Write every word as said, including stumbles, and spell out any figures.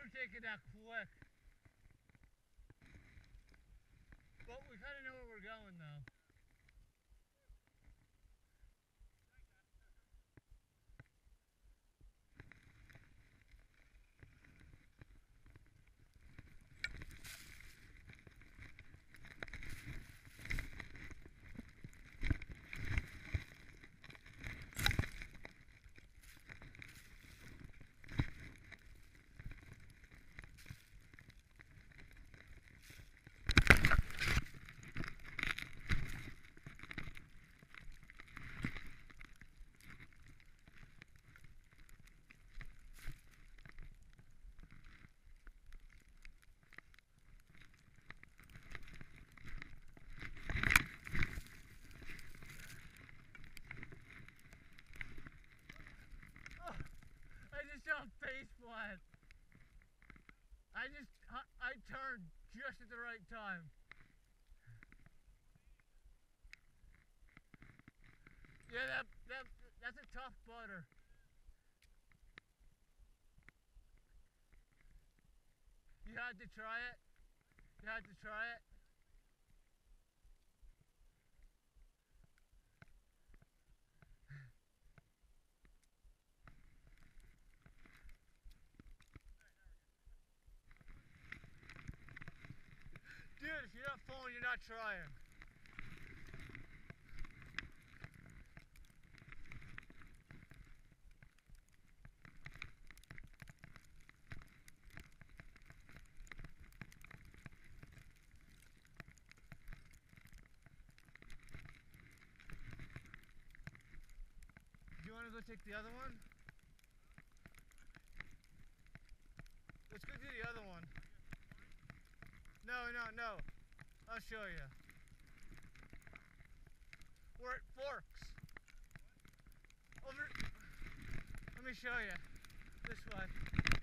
don't take it that quick. But we kind of know where we're going though. Face plant. I just I, I turned just at the right time. Yeah, that that that's a tough butter. You had to try it. You had to try it. Dude, if you're not falling, you're not trying. Do you want to go take the other one? Let's go do the other one. No, no, no. I'll show you. Where it forks. Over. Let me show you. This way.